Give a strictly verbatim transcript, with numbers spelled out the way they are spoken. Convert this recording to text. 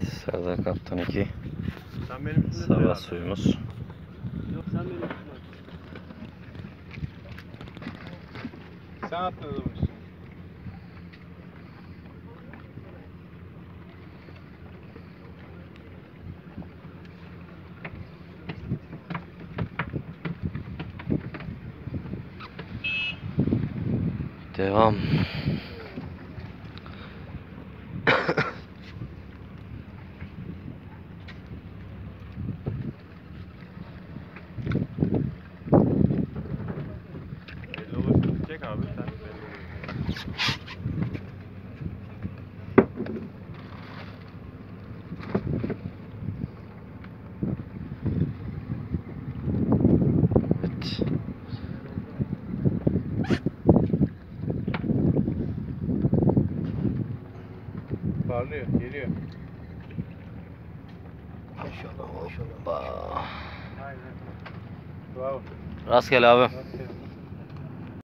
Serdar Kaptan iki. Sen benim üstümde Sabah suyumuz. Yok sen benim üstümde. Sen atladın üstüne. Devam. Belli olur gidecek abi sen belli olur. Evet. Parlıyor, geliyor. Maşallah. Hoppa. Aynen. Bravo. Rastgele abi. Rastgele.